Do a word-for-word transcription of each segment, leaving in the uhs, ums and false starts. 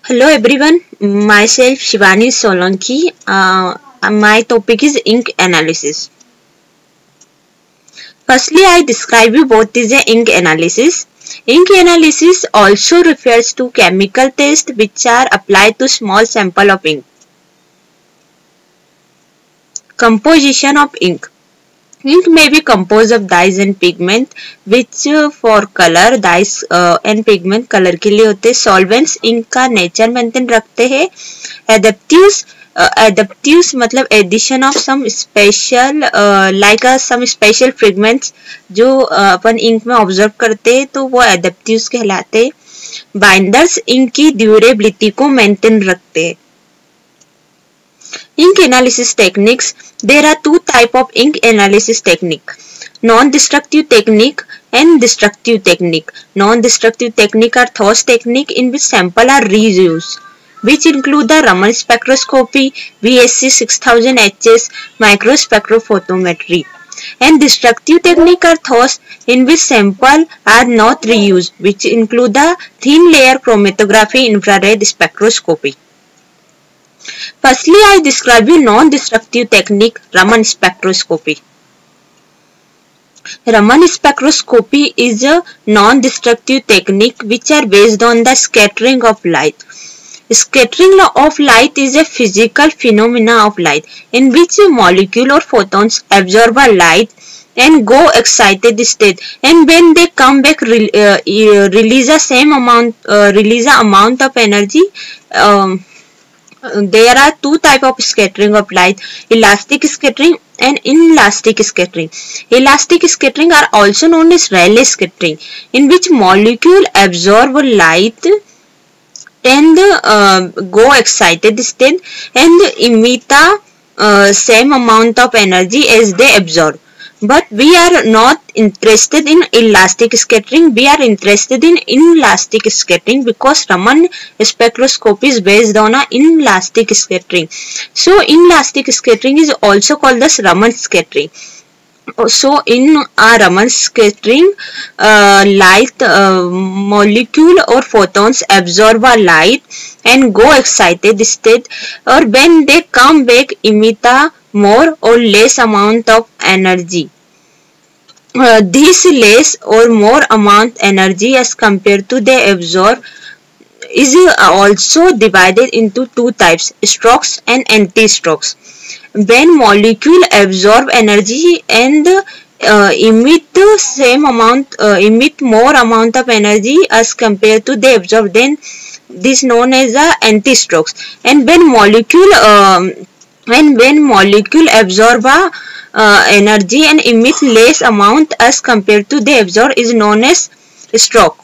Hello everyone, myself Shivani Solanki. Uh, my topic is ink analysis. Firstly, I describe you what is a ink analysis. Ink analysis also refers to chemical tests which are applied to small sample of ink. Composition of ink. Ink may be composed of dyes and pigment which uh, for color dyes uh, and pigment color के लिए होते हैं. Solvents ink का nature maintain रखते हैं. Adaptives uh, adaptives मतलब addition of some special uh, like a some special pigments जो uh, अपन ink में observe करते हैं तो वो adaptives कहलाते हैं. Binders ink की durability को maintain रखते हैं. Ink analysis techniques. There are two type of ink analysis technique. Non-destructive technique and destructive technique. Non-destructive technique are those technique in which sample are reused, which include the Raman spectroscopy, V S C six thousand H S, microspectrophotometry. And destructive technique are those in which sample are not reused, which include the thin layer chromatography, infrared spectroscopy. Firstly, I describe you non-destructive technique, Raman spectroscopy. Raman spectroscopy is a non-destructive technique which are based on the scattering of light. Scattering of light is a physical phenomena of light in which a molecule or photons absorb a light and go excited state, and when they come back re uh, release a same amount uh, release a amount of energy. Um, There are two type of scattering of light, elastic scattering and inelastic scattering. Elastic scattering are also known as Rayleigh scattering, in which molecule absorb light and uh, go excited state and emit the uh, same amount of energy as they absorb. But we are not interested in elastic scattering, we are interested in inelastic scattering because Raman spectroscopy is based on a inelastic scattering. So inelastic scattering is also called as Raman scattering. So in a Raman scattering, uh, light uh, molecule or photons absorb a light and go excited state, or when they come back emit a more or less amount of energy. Uh, this less or more amount energy as compared to they absorb is also divided into two types, strokes and anti-strokes. When molecule absorb energy and uh, emit the same amount, uh, emit more amount of energy as compared to they absorb, then this known as the anti-strokes. And when molecule um, and when molecule absorb a uh, energy and emit less amount as compared to they absorb is known as stroke.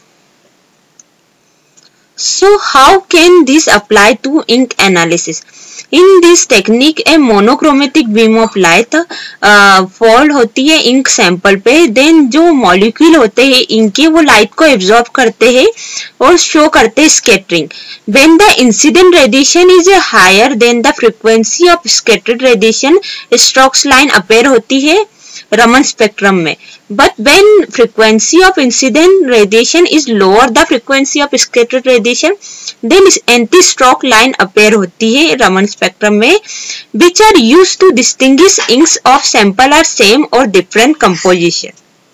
So how can this apply to ink analysis? In this technique a monochromatic beam of light uh, fall होती है ink sample पे, then जो molecule होते हैं ink के वो light को absorb करते हैं और show करते हैं scattering. When the incident radiation is higher than the frequency of scattered radiation, strokes line appear होती है Raman spectrum में. But when frequency of incident radiation is lower the frequency of scattered radiation, then anti-stroke line appear होती है Raman spectrum में, which are used to distinguish inks of sample are same or different composition.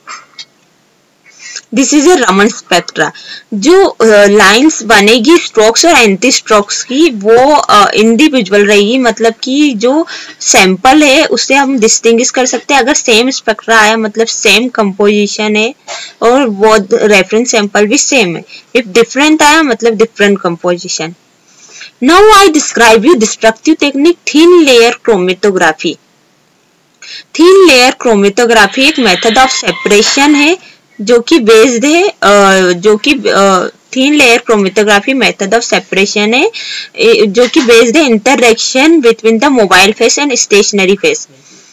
This is a Raman spectra. जो lines uh, बनेगी strokes और anti strokes की वो individual uh, रहेगी, मतलब कि जो सैंपल है उससे हम डिस्टिंग्विश कर सकते हैं. अगर सेम स्पेक्ट्रा आया मतलब सेम कंपोजिशन है और वो रेफरेंस सैंपल भी सेम है. इफ डिफरेंट आया मतलब different composition. Now I describe you destructive technique, thin layer chromatography. Thin layer chromatography एक मेथड ऑफ सेपरेशन है जो कि बेस्ड है जो कि thin layer chromatography method of separation है जो कि बेस्ड है interaction between the mobile phase and stationary phase.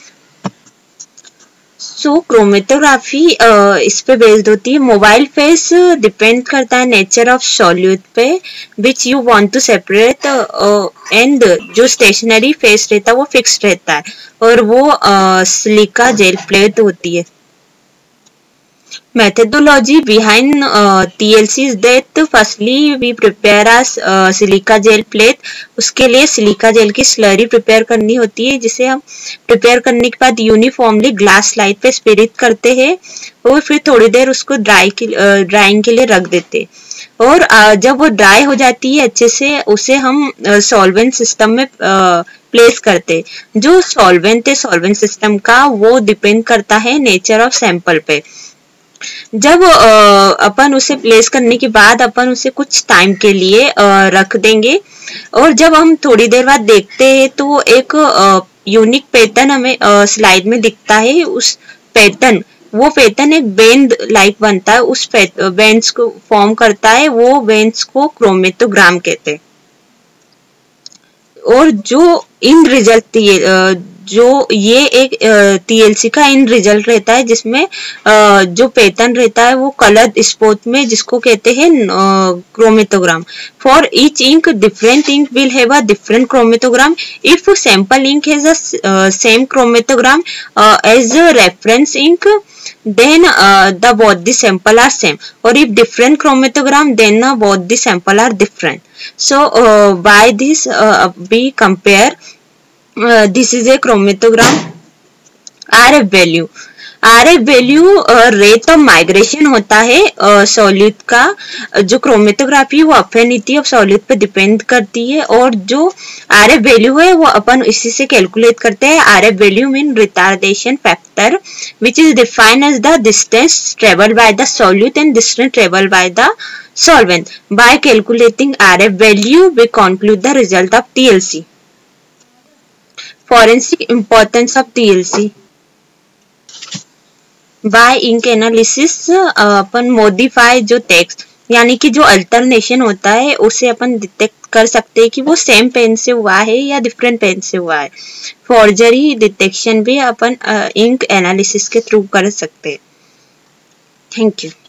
So chromatography इस पे बेस्ड होती है. मोबाइल फेस डिपेंड करता है नेचर ऑफ सॉल्यूट पे which you want to separate, and जो स्टेशनरी फेस रहता है वो फिक्स रहता है और वो सिलिका जेल प्लेट होती है. Methodology behind uh, T L C is that firstly we prepare as uh, silica gel plate. उसके लिए सिलिका जेल की स्लरी प्रिपेयर करनी होती है, जिसे हम प्रिपेयर करने के बाद यूनिफॉर्मली ग्लास स्लाइड पे स्पिरिट करते हैं और फिर थोड़ी देर उसको ड्राई के ड्राइंग के लिए रख देते हैं. और uh, जब वो ड्राई हो जाती है अच्छे से, उसे हम सॉल्वेंट uh, सिस्टम में प्लेस uh, करते. जो सॉल्वेंट है सॉल्वेंट सिस्टम का, वो डिपेंड करता है नेचर ऑफ सैंपल पे. जब अपन उसे प्लेस करने के बाद अपन उसे कुछ टाइम के लिए रख देंगे, और जब हम थोड़ी देर बाद देखते हैं तो एक यूनिक पैटर्न हमें स्लाइड में दिखता है. उस पैटर्न वो पैटर्न एक बेंड लाइक बनता है, उस बेंड्स को फॉर्म करता है. वो बेंड्स को क्रोमेटोग्राम कहते हैं. और जो इन रिजल्ट जो ये एक टीएलसी का इन रिजल्ट रहता है, जिसमें जो पैटर्न रहता है वो कलर स्पॉट में, जिसको कहते हैं chromatogram. For each ink different ink will have a different chromatogram. If sample ink has a same chromatogram as a reference ink, then uh, the both the sample are same, or if different chromatogram, then uh, both the sample are different. So uh, by this uh, we compare. Uh, this is a chromatogram. R F value. R F value rate of migration होता है solid uh, का. जो chromatography वो affinity of solid पे depend करती है, और जो R F वैल्यू है वो अपन इसी से कैलकुलेट करते हैं. R F value mean retardation factor, which is defined as the distance travelled by the solute and distance travelled by the solvent. By calculating R F value, we conclude the result of T L C. Forensic importance of T L C. By ink analysis अपन modify जो text, यानी कि जो alternation होता है, उसे अपन detect कर सकते हैं कि वो सेम पेन से हुआ है या डिफरेंट पेन से हुआ है. फॉर्जरी डिटेक्शन भी अपन इंक एनालिसिस के थ्रू कर सकते हैं. Thank you.